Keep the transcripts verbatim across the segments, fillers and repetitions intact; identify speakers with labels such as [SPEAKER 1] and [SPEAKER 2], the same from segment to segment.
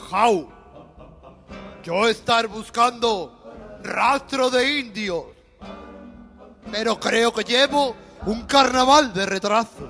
[SPEAKER 1] Jau. Yo estar buscando rastro de indios, pero creo que llevo un carnaval de retraso.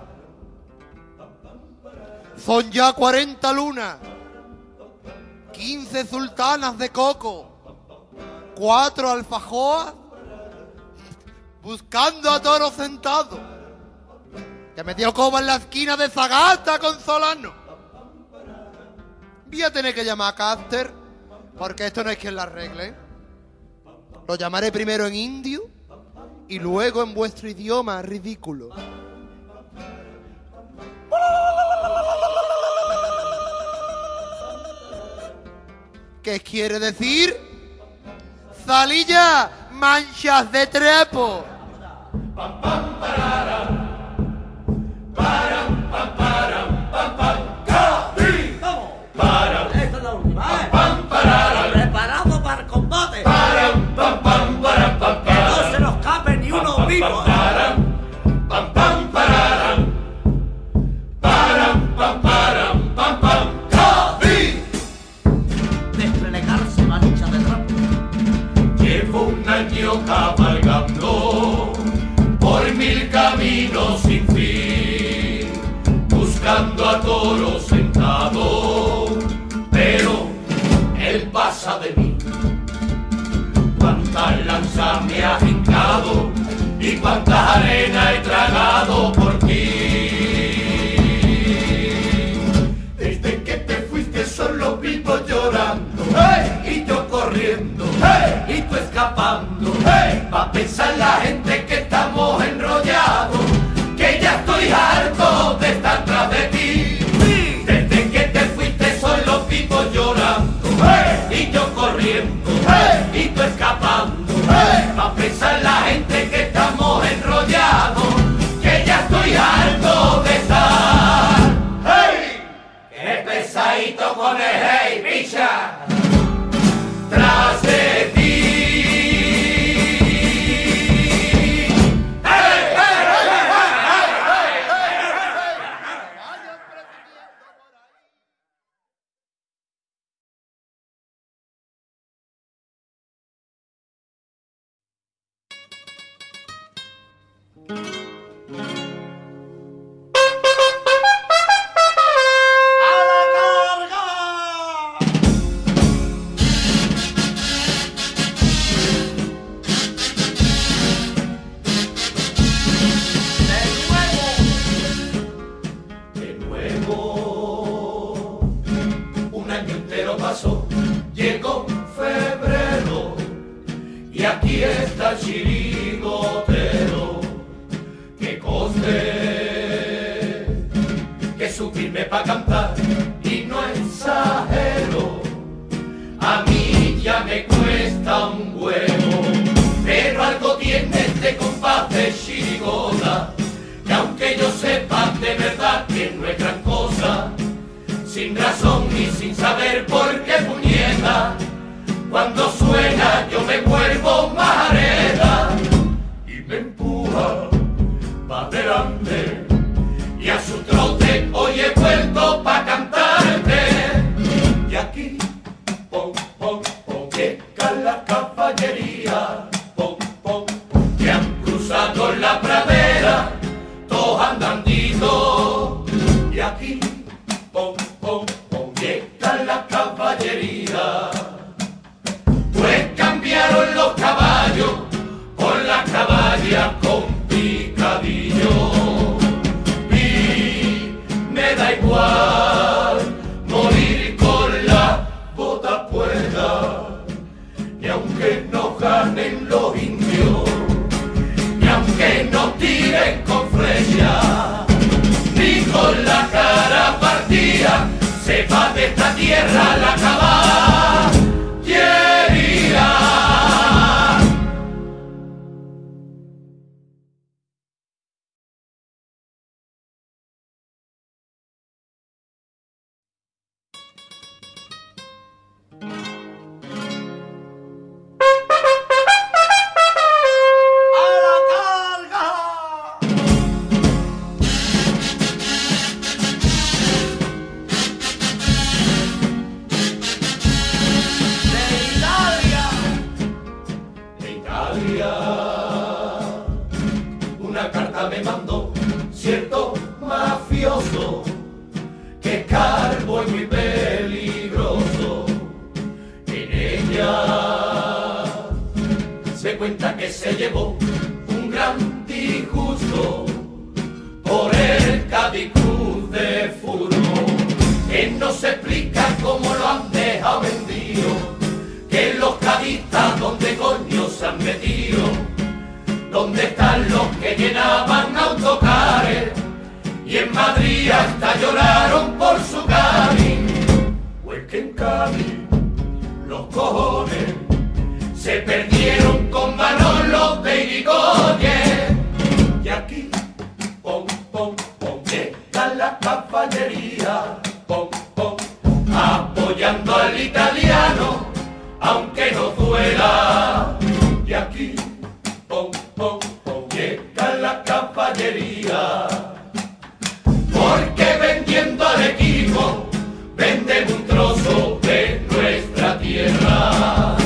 [SPEAKER 1] Son ya cuarenta lunas, quince sultanas de coco, cuatro alfajoas, buscando a Toro sentado, que me dio coba en la esquina de Zagata con Solano. Voy a tener que llamar a Caster, porque esto no es quien la arregle. Lo llamaré primero en indio y luego en vuestro idioma ridículo. ¿Qué quiere decir? Salilla, manchas de trepo.
[SPEAKER 2] Pam, pam, parara. Param, pam, param, pam, pam. ¡Capi!
[SPEAKER 3] ¡Vamos!
[SPEAKER 2] Param.
[SPEAKER 3] Esta es la última, ¿eh?
[SPEAKER 2] Pam, pam, parara.
[SPEAKER 3] Preparado para el combate.
[SPEAKER 2] Param, pam, pam, param, pam,
[SPEAKER 3] Que no se nos escape ni uno vivo.
[SPEAKER 2] Param, pam, pam, pararam. Param, pam, param, pam, pam. ¡Capi!
[SPEAKER 3] Desplegarse mancha de trapo.
[SPEAKER 2] Llevo un año cabalgando por mil caminos sin fin, buscando a Toro sentado, pero él pasa de mí. Cuántas lanzas me ha hincado y cuántas arenas he tragado por ti. Desde que te fuiste solo vivo llorando, ¡hey! Y yo corriendo, ¡hey! Y tú escapando, ¡hey! Va a pensar la gente que estamos enrollados, que ya estoy harto de estar tras de ti.
[SPEAKER 3] Sí.
[SPEAKER 2] Desde que te fuiste solo vivo llorando, ¡hey! Y yo corriendo, ¡hey! Y tú escapando, ¡hey! Va a pensar la gente que estamos enrollados, que ya estoy harto de estar. ¡Hey! ¡Qué pesadito con el hey, bicha! Tras de ti. Llegó febrero y aquí está el chirigotero. Que conste que subirme pa' cantar y no exagero. A mí ya me cuesta un huevo, pero algo tiene este compás de chirigota, que aunque yo sepa de verdad que no es gran cosa, sin razón y sin saber por qué puñeta, cuando suena yo me vuelvo majareta y me empuja pa' adelante, y a su trote hoy he vuelto pa' cantarte. Y aquí, pom, pom, pom, llega la caballería, pom, pom, que han cruzado la pradera, todos andandito. Y aquí, pom, pom, pom, llega la caballería. Pues cambiaron los caballos por las caballas con picadillo. Y me da igual morir con la bota puesta, y aunque nos ganen los indios, y aunque nos tiren con flecha, ni con la cara partida se va de esta tierra la caballería. Italia. Una carta me mandó cierto mafioso que es calvo y muy peligroso. En ella se cuenta que se llevó un gran disgusto por el Cádiz Cruz de Furbo. Él no se explica cómo lo han dejado vendido, que los cadistas donde coño se han metido, donde están los que llenaban autocares y en Madrid hasta lloraron por su Cádiz. Pues que en Cádiz los cojones se perdieron con Manolo de Irigoyen. Y aquí, pom, pom, pom, llega la caballería, pom, pom, apoyando al italiano, aunque no duela. Y aquí, pom, pom, pom, llega la caballería, porque vendiendo al equipo venden un trozo de nuestra tierra.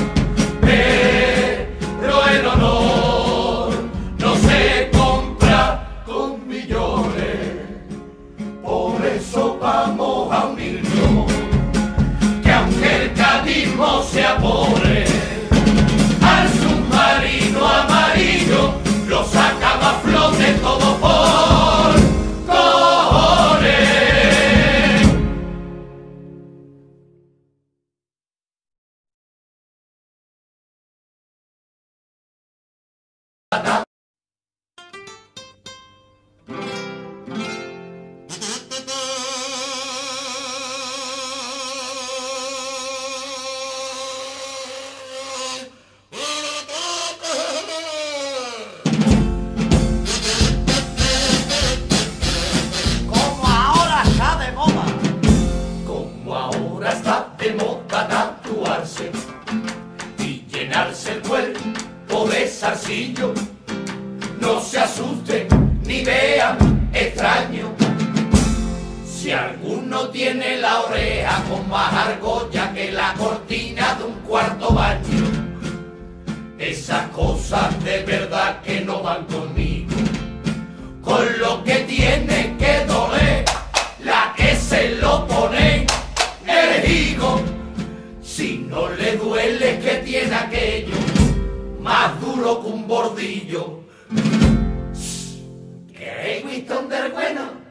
[SPEAKER 2] Pero el honor no se compra con millones, por eso vamos a unirnos, que aunque el cadismo sea pobre, al submarino amarillo lo sacamos a flote todo por cojones.
[SPEAKER 3] Como ahora está de moda.
[SPEAKER 2] Como ahora está de moda tatuarse y llenarse el cuerpo de zarcillo, no se asusten ni vean extraño si alguno tiene la oreja con más argolla que la cortina de un cuarto baño. Esas cosas de verdad que no van conmigo, con lo que tiene que doler la que se lo pone el higo. Si no le duele que tiene aquello más duro que un bordillo. ¿Queréis Winston del bueno?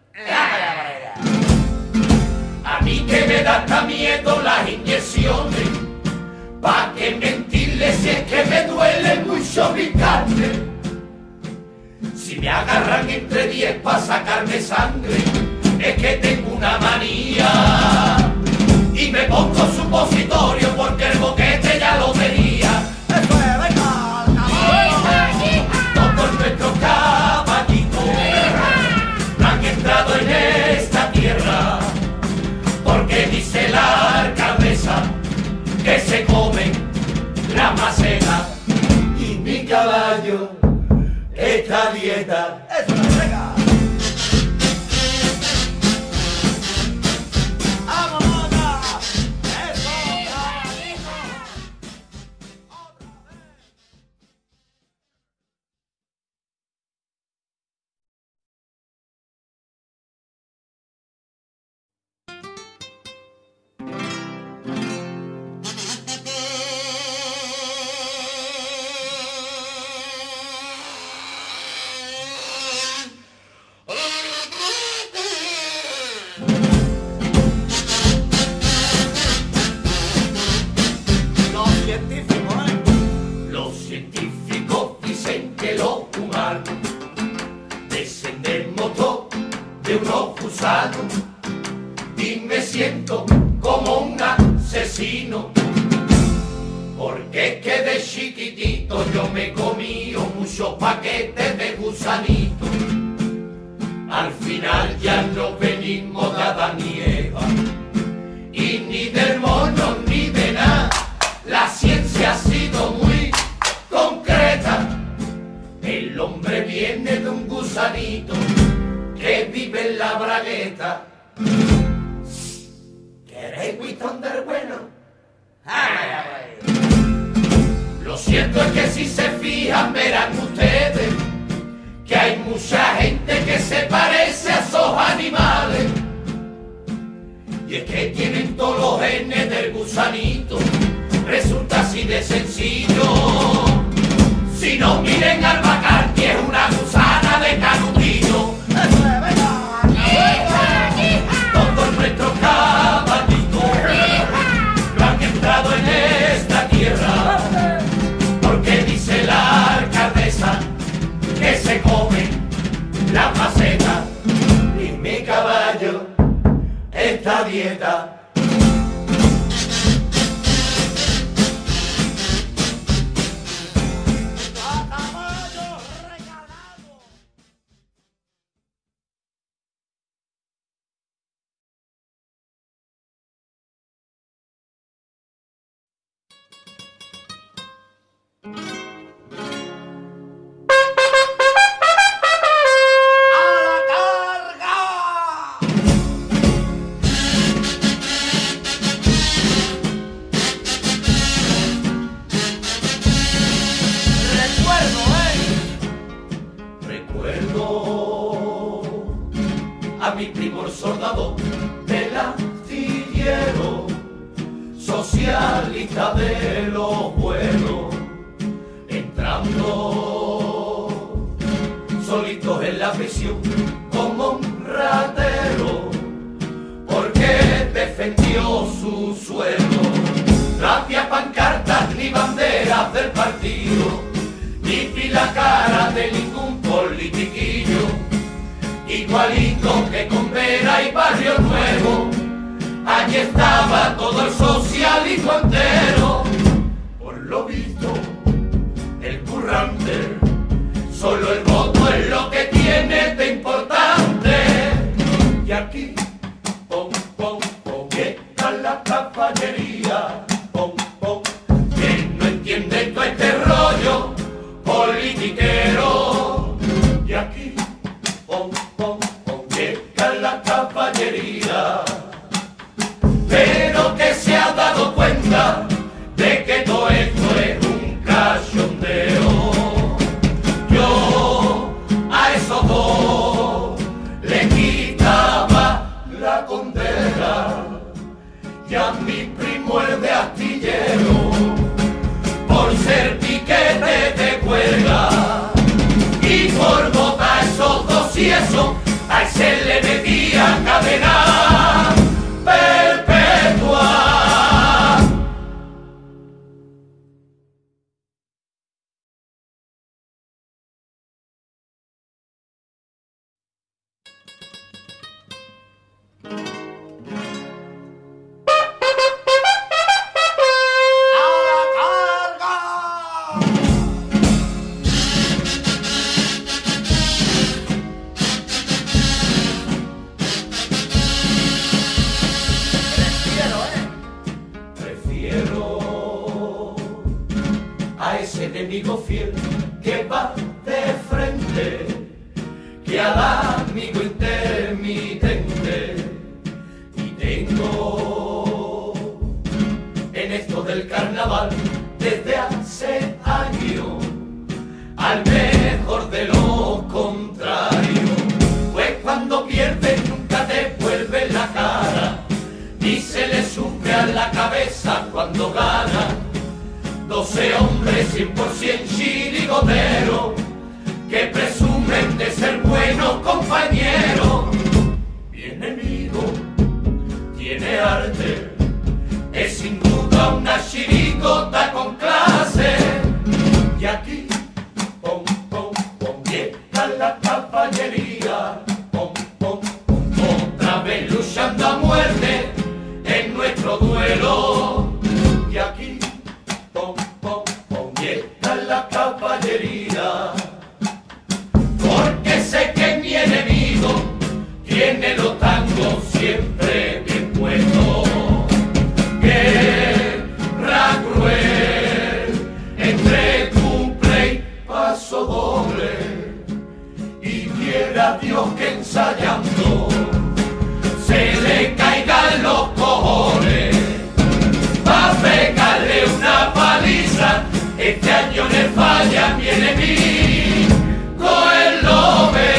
[SPEAKER 2] A mí que me da hasta miedo las inyecciones, pa' que mentirle si es que me duele mucho mi carne. Si me agarran entre diez pa' sacarme sangre, es que tengo una manía. Y me pongo supositorio porque el boquete ya lo tenía.
[SPEAKER 3] Eso es, venga, al caballo.
[SPEAKER 2] Todos nuestros caballitos han entrado en esta tierra, porque dice la alcaldesa que se comen la maceta. Y mi caballo está a dieta.
[SPEAKER 3] Eso es, venga. ¡Vámonos ya! ¡Eso, caballito! ¡Otra vez! Los científicos, ¿eh?
[SPEAKER 2] Los científicos dicen que los humanos descendemos todos de unos gusanos, y me siento como un asesino, porque es que de chiquitito yo me comí muchos paquetes de gusanitos. Al final ya no venimos de Adán y Eva, y ni del mono ni de nada. La ciencia ha sido muy concreta. El hombre viene de un gusanito que vive en la bragueta. ¿Queréis Winston del bueno?
[SPEAKER 3] ¡Ay, ay, ay!
[SPEAKER 2] Los cierto es que si se fijan verán ustedes que hay mucha gente que se parece a esos animales. Y es que tienen todos los genes del gusanito, resulta así de sencillo. Si no miren al McCarthy, es una gusana de canutillo. Todos nuestros caballitos no han entrado en esta tierra, porque dice la alcaldesa que se come la maceta. Y mi caballo, esta dieta a mi primo el soldado del astillero, socialista de los vuelos, entrando solitos en la prisión como un ratero, porque defendió su sueldo. No había pancartas ni banderas del partido, ni vi la cara de ningún politiquillo. Igualito que con Vera y Barrio Nuevo, allí estaba todo el socialismo entero. Por lo visto, el currante, solo el voto es lo que tiene de importante. Y aquí, pom, pom, pom, llega la caballería, pom, pom, que no entiende todo este rollo politiquero. Y aquí, pom, pom, pom, llega la caballería, pero que se ha dado cuenta de que todo esto es un cachondeo. Yo a esos dos le quitaba la condena, y a mi primo el de astillero, por ser piquete de huelga y por votar esos dos y eso, a ese le metía cadena perpetua. A ese enemigo fiel que va de frente, que al amigo intermitente. Y tengo en esto del carnaval desde hace años al mejor de los contrarios, pues cuando pierdes nunca te vuelve la cara, ni se le sube a la cabeza cuando gana. Doce hombres cien por cien chirigoteros que presumen de ser buenos compañeros. Mi enemigo tiene arte, es sin duda una chirigota con clase. Y aquí, pom, pom, pom, llega la caballería, pom, pom, pom, otra vez luchando a muerte en nuestro duelo. Y aquí, pom, pom, pom, llega la caballería, porque sé que mi enemigo tiene los tangos siempre bien puestos. Guerra cruel entre cumple y paso doble, y quiera Dios que ensayando se le caigan los cojones, va a pegarle una paliza este año. enemigo él lo ve.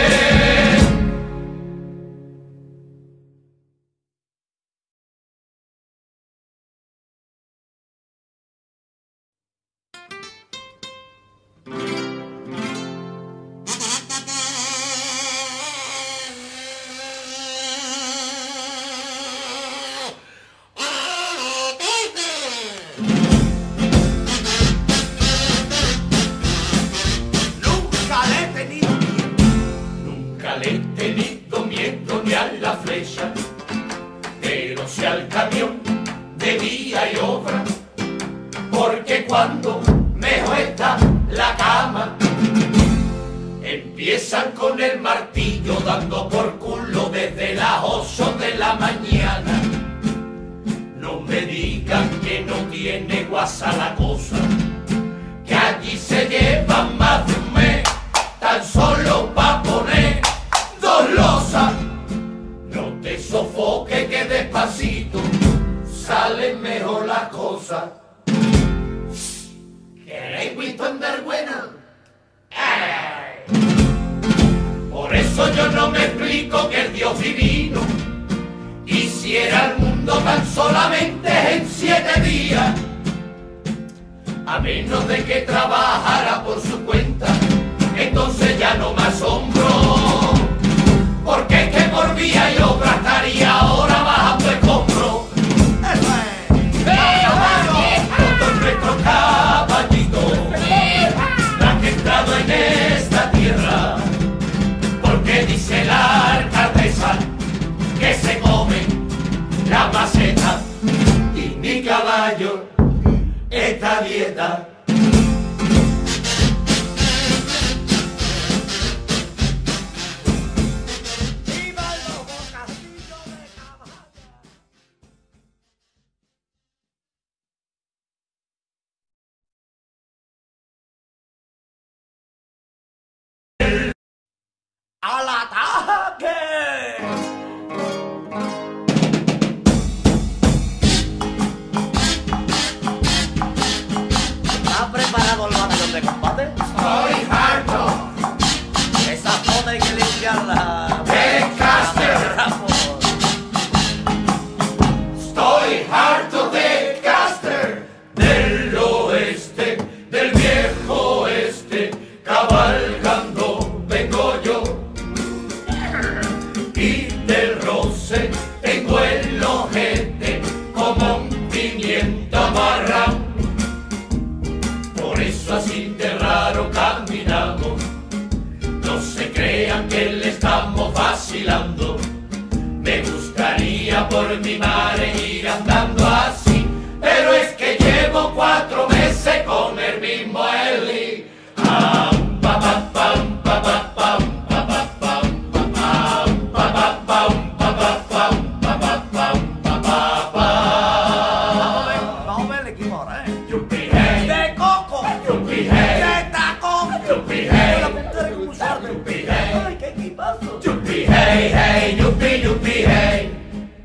[SPEAKER 2] Pero si al camión de vía y obra, porque cuando mejor está la cama, empiezan con el martillo dando por culo desde las ocho de la mañana. No me digan que no tiene guasa la cosa, que allí se llevan más de un mes tan solo pa' poner dos losas. No te sofoque que despacito salen mejor las cosas. ¿Queréis visto andar buena? ¡Ay! Por eso yo no me explico que el Dios divino hiciera el mundo tan solamente en siete días, a menos de que trabajara por su cuenta. Entonces ya no me asombro, porque es que por vía y obra estaría ahora bajando escombros. Todos nuestros caballitos han entrado en esta tierra, porque dice la alcaldesa que se comen la maceta y mi caballo esta dieta.
[SPEAKER 3] ¡Al ataque! ¿Estás preparado el batallón de combate?
[SPEAKER 2] Estoy harto
[SPEAKER 3] Esa foto hay que limpiarla.
[SPEAKER 2] de Caster. Estoy harto de Caster, del oeste, del viejo oeste, cabalgando vengo yo. Y del roce tengo el ojete como un pimiento amarrado. Por eso así de raro caminamos. No se crean que le estamos vacilando. Me gustaría por mi madre ir andando así, pero es que llevo cuatro meses con el mismo Eli. Ah, pa, pa, pam, pa, pa, pam, pa, pa, pam, pa, pam, pa, pa, pam, pa, pa, pam, pa, pa, pam, pa, pa,
[SPEAKER 3] Vamos a ver,
[SPEAKER 2] pam.
[SPEAKER 3] vamos a ver el equipo ahora, ¿eh?
[SPEAKER 2] Yupi, hey,
[SPEAKER 3] ¡De coco!
[SPEAKER 2] yupi, hey,
[SPEAKER 3] ¡De tacón!
[SPEAKER 2] yupi,
[SPEAKER 3] Con la
[SPEAKER 2] hey,
[SPEAKER 3] punta de cuchara.
[SPEAKER 2] yupi, hey.
[SPEAKER 3] ¡Ay, qué equipazo!
[SPEAKER 2] Yupi, hey, hey, yupi, yupi, hey.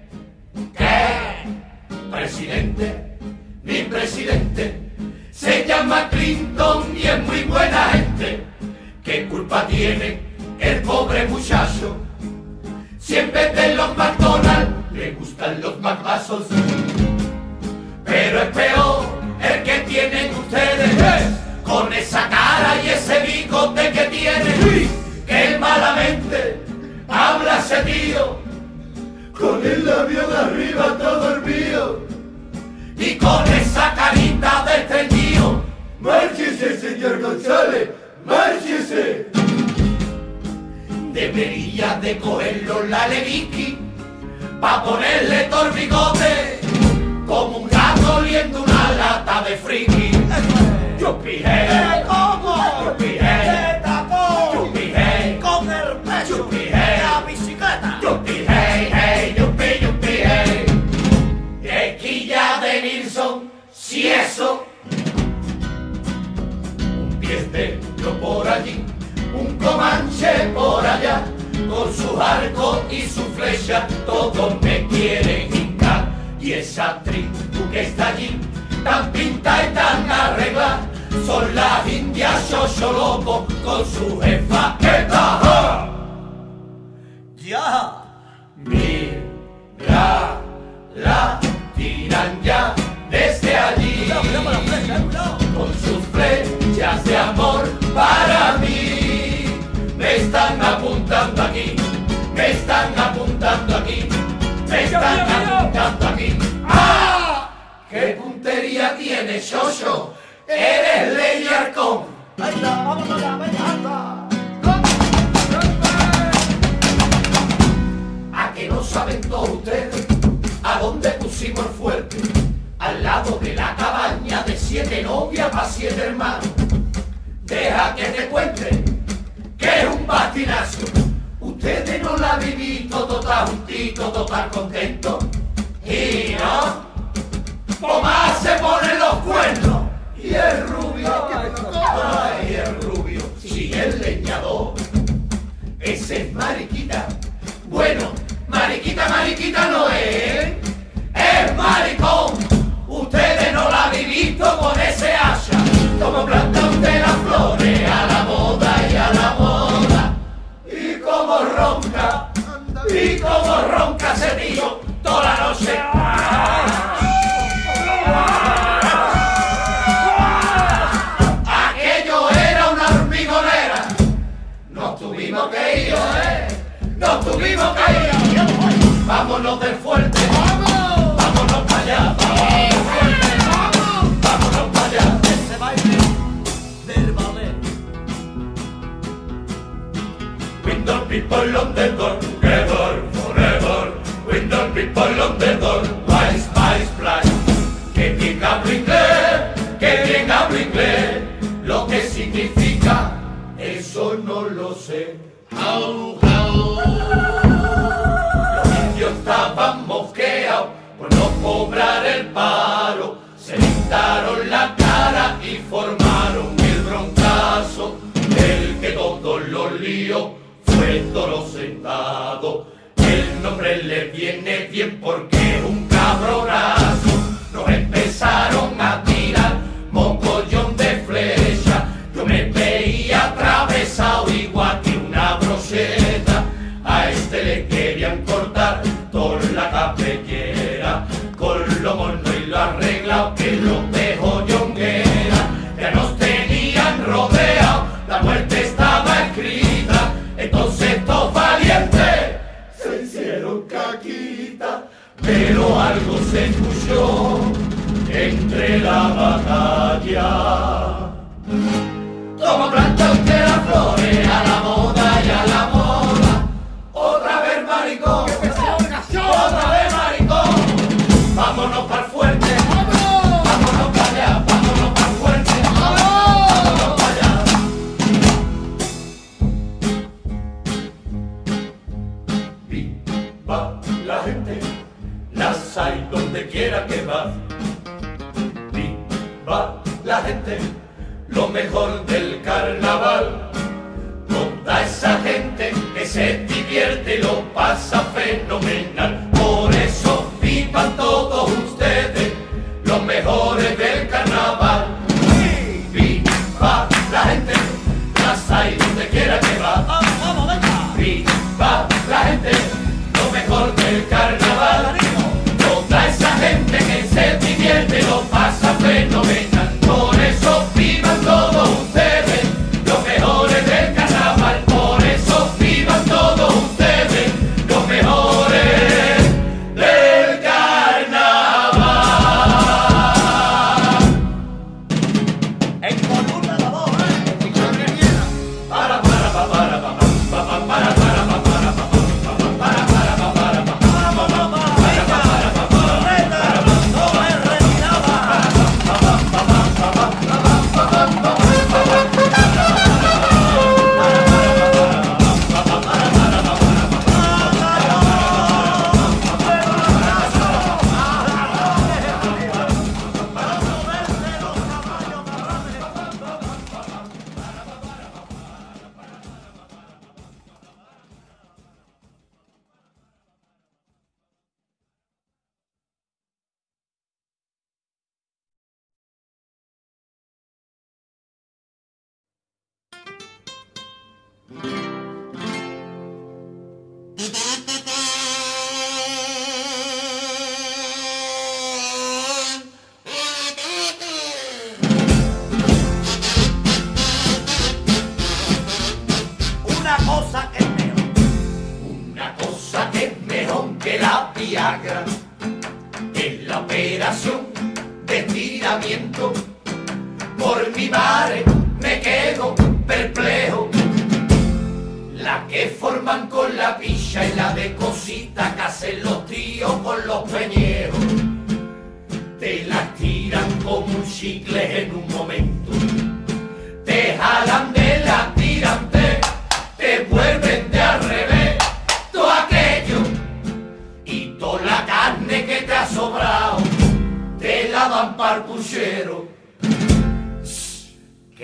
[SPEAKER 2] ¿Qué? Presidente, mi presidente, se llama Clinton y es muy buena gente. ¿Qué culpa tiene el pobre muchacho? Si en vez de los McDonald's le gustan los McVasos. Pero es peor el que tienen ustedes, ¡eh! Con esa cara y ese bigote que tienen, que malamente habla ese tío, con el labio de arriba todo el mío, y con esa carita de estreñido. ¡Márchese, señor González! ¡Márchese! Debería de cogerlo la Levicki pa' ponerle todo el bigote como un gato oliendo una lata de friki. Yupi, hey,
[SPEAKER 3] ¡De coco!
[SPEAKER 2] yupi, hey,
[SPEAKER 3] ¡De tacón!
[SPEAKER 2] yupi, hey,
[SPEAKER 3] ¡Con el pecho!
[SPEAKER 2] Yupi,
[SPEAKER 3] ¡De
[SPEAKER 2] hey.
[SPEAKER 3] la bicicleta!
[SPEAKER 2] yupi, hey, hey, yupi, yupi, hey. Tequilla de Nilsson, si eso. Un piestero por allí, un comanche por allá, con sus arcos y su flecha, todos me quieren hincar. Y esa tribu que está allí, tan pinta y tan arreglada, son las indias Xoxo Loco con su jefa Eta.
[SPEAKER 3] ¡Ya!
[SPEAKER 2] Mira, la tiran ya desde allí,
[SPEAKER 3] ¡Cuidado, cuidado con la flecha, eh, cuidado!
[SPEAKER 2] con sus flechas de amor para mí. Me están apuntando aquí, me están apuntando aquí, me están apuntando aquí. ¡Ah! ¿Qué puntería tienes, Xoxo? Eres Ley Arcón.
[SPEAKER 3] ¡Ahí está! ¡Vamos allá! ¡Venga, anda!
[SPEAKER 2] ¿A que no saben todos ustedes a dónde pusimos el fuerte? Al lado de la cabaña de siete novias para siete hermanos. Deja que te cuente que es un bastinazo. Ustedes no la han vivido total juntito, total contento. Y no, como más se ponen los cuernos. Y el rubio, ay, el rubio, si el leñador, ese es mariquita. Bueno, mariquita, mariquita no es, es maricón. Ustedes no la han visto con ese hacha, como planta usted las flores a la moda y a la moda. Y como ronca, y como ronca ese tío toda la noche. Aquello era una hormigonera. Nos tuvimos que ir, ¿eh? Nos tuvimos que ir. Vámonos del fuerte. ¡Vamos! Vámonos para allá. Vámonos del fuerte. ¡Vamos! Vámonos para allá.
[SPEAKER 3] Ese baile del ballet.
[SPEAKER 2] Window people on the door, together forever. Window people on the door, spice, spice, splash. Que bien hablo inglés, que bien hablo inglés. Lo que significa, eso no lo sé. How, how. Los indios estaban mosqueados por no cobrar el paro. Se pintaron la cara y formaron el broncazo. El que todos los líos fue Toro Sentado. El nombre le viene bien porque es un cabronazo. Nos empezaron a tirar mogollón de flecha. Yo me veía atravesado igual que una brocheta. A este le querían cortar toda la cabellera, con lo mono y lo arreglado que lo dejó yonguera. Ya nos tenían rodeado, la muerte estaba escrita. Entonces estos valientes se hicieron caquita, pero algo se escuchó entre la batalla. Como planta usted las flores a la moda y a la moda. Otra vez maricón, otra vez maricón. Vámonos para el fuerte, vámonos para allá, vámonos para el fuerte, vámonos para allá. Viva la gente, las hay donde quiera que va. Viva la gente, lo mejor del carnaval. Toda esa gente que se divierte y lo pasa fenomenal. Por eso vivan todos ustedes, los mejores del carnaval. Viva la gente, las hay donde quiera que va.
[SPEAKER 3] ¡Vamos, vamos, venga!
[SPEAKER 2] Viva la gente, lo mejor del carnaval. Toda esa gente que se divierte y lo pasa fenomenal. Por eso vivan todos ustedes, los mejores del carnaval. Por eso vivan todos ustedes, los mejores.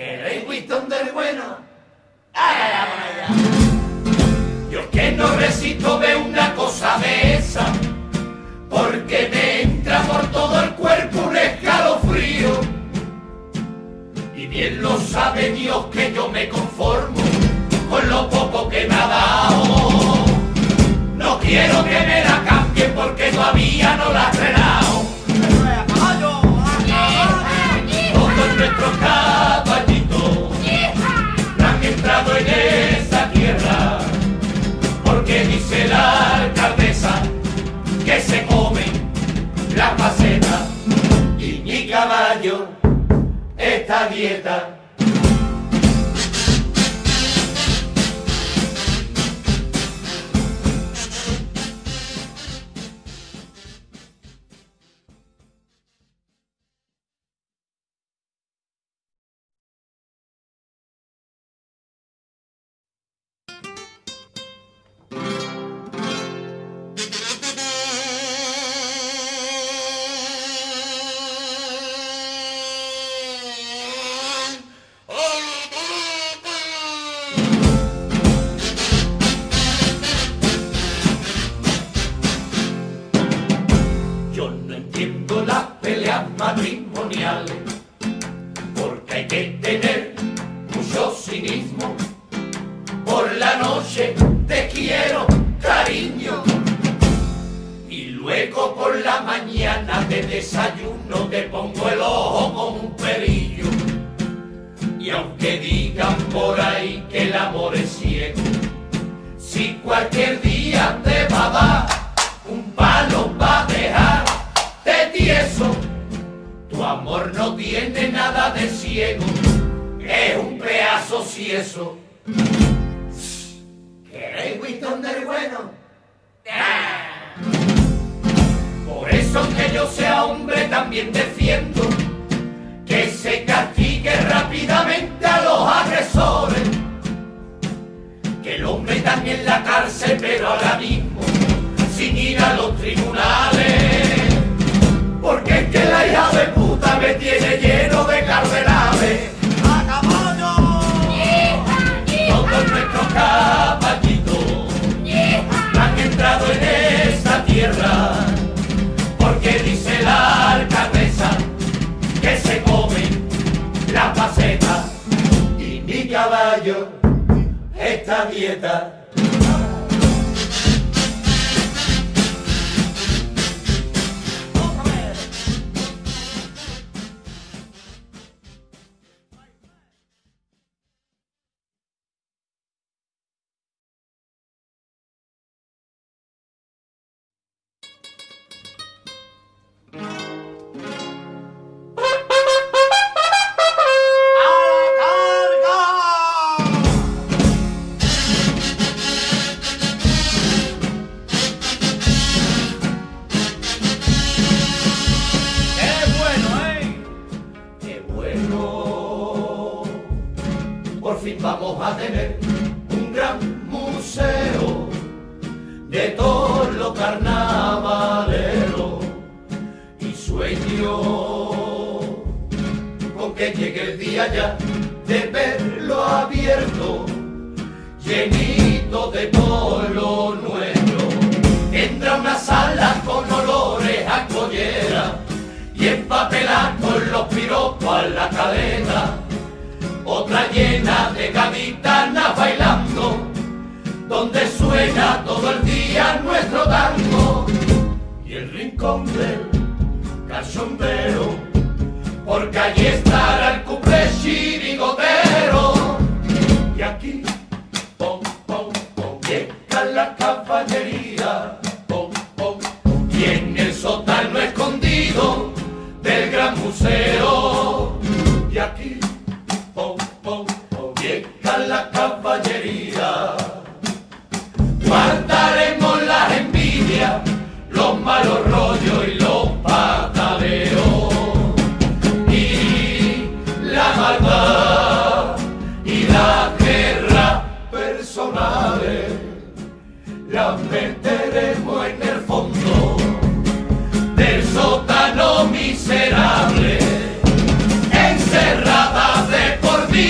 [SPEAKER 2] ¿Queréis Winston del bueno? ¡Ay, ay, ay, ay! Yo que no resisto ver una cosa de esa, porque me entra por todo el cuerpo un escalofrío. Y bien lo sabe Dios que yo me conformo con lo poco que me ha dado. No quiero que me la cambien porque todavía no la he frenado. Todos nuestros caballitos han entrado en esa tierra, porque dice la alcaldesa que se comen las pasetas y mi caballo esta dieta. Matrimoniales, porque hay que tener mucho cinismo. Por la noche te quiero, cariño, y luego por la mañana de desayuno te pongo el ojo con un perillo. Y aunque digan por ahí que el amor es ciego, si cualquier día te va a dar un palo va a dejar de tieso. Tu amor no tiene nada de ciego, es un pedazo cieso. ¿Queréis Winston del bueno? ¡Ah! Por eso que yo sea hombre también defiendo que se castigue rápidamente a los agresores. Que el hombre también en la cárcel, pero ahora mismo sin ir a los tribunales. Porque es que la hija de puta me tiene lleno de cardenales. ¡A caballo! Todos nuestros caballitos han entrado en esta tierra, porque dice la alcaldesa que se comen la paseta y mi caballo esta dieta. Vamos a tener un gran museo de todos los carnavaleros y sueño con que llegue el día ya de verlo abierto, llenito de todo lo nuestro. Tendrá una sala con olores a collera y empapelada con los piropos a la cadena. Otra llena de gaditanas bailando, donde suena todo el día nuestro tango. Y el rincón del cachondeo, porque allí estará el cuplé chirigotero. Y aquí, pom, pom, pom, llega la caballería, pom, pom, y en el sótano escondido del gran museo. Y aquí, pom, pom, pom, llega la caballería. Guardaremos las envidias, los malos rollos y los pataleos, y la maldad y la guerra personales las meteremos en el fondo del sótano miserable, encerradas de por vida.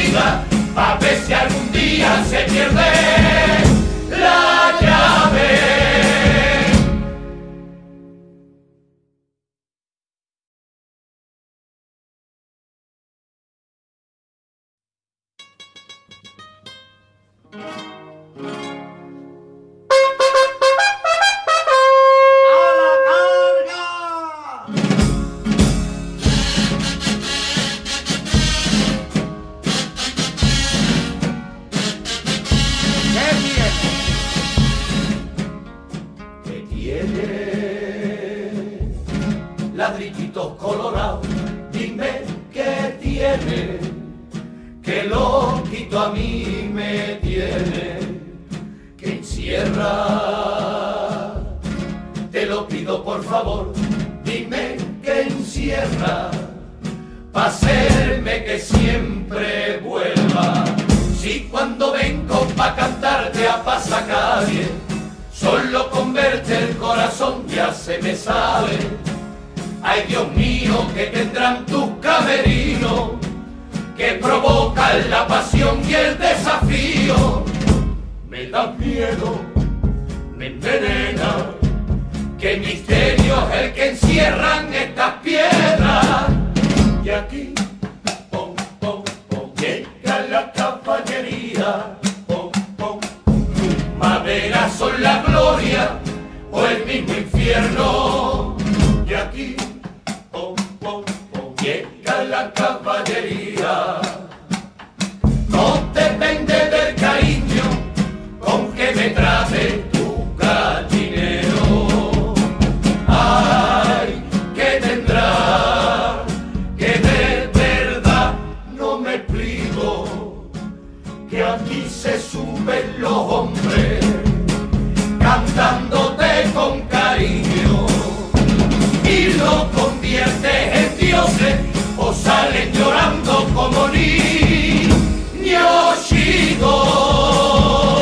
[SPEAKER 2] Ladrillitos colorados, dime qué tiene, que loquito a mí me tiene, que encierra. Te lo pido por favor, dime que encierra, pa' hacerme que siempre vuelva. Si cuando vengo pa' cantarte a pasacalle, solo con verte el corazón ya se me sale. Ay, Dios mío, que tendrán tus camerinos, que provocan la pasión y el desafío. Me da miedo, me envenena, qué misterio es el que encierran estas piedras. Y aquí, pom, pom, pom, llega la caballería, pom, pom, tus maderas son la gloria o el mismo infierno. Y aquí, pom, pom, pom, llega la caballería. No depende del cariño con que me trate tu gallinero. Ay, que tendrá, que de verdad no me explico, que aquí se suben los hombres cantándote con cariño. Y lo conviertes en dioses o salen llorando como niños chicos.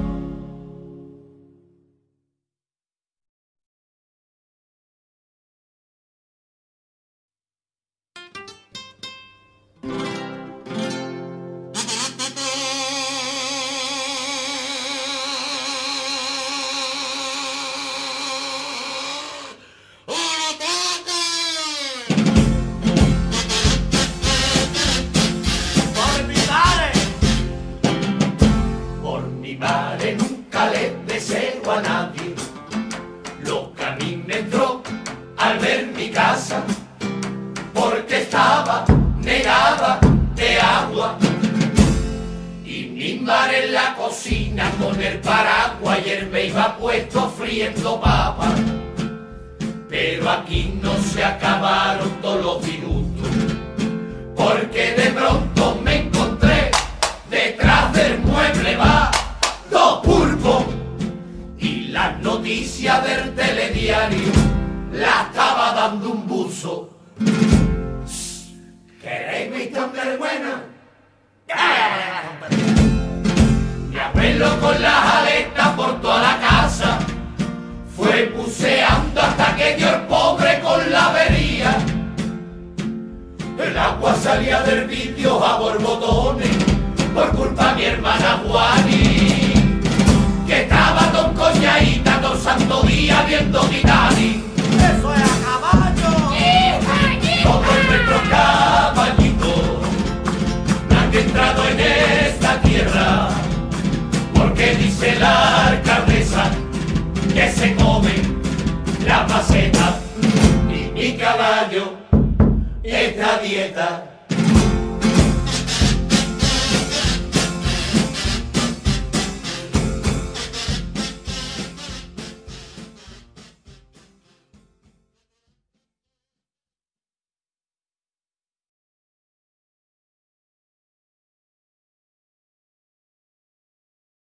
[SPEAKER 2] Porque estaba negada de agua y mi madre en la cocina con el paraguas y él me iba puesto friendo papas. Pero aquí no se acabaron todos los minutos, porque de pronto me encontré detrás del mueble va dos pulpos y las noticias del telediario la estaba dando un buzo. ¿Queréis mi tan buena? Mi abuelo con las aletas por toda la casa fue buceando hasta que dio el pobre con la avería. El agua salía del vidrio a borbotones por culpa de mi hermana Juani, que estaba ton coñadita todo santo día viendo Titanic.
[SPEAKER 3] ¡Eso es a caballo!
[SPEAKER 2] Todos nuestros caballitos han entrado en esta tierra, porque dice la alcaldesa que se comen la maceta y mi caballo esta dieta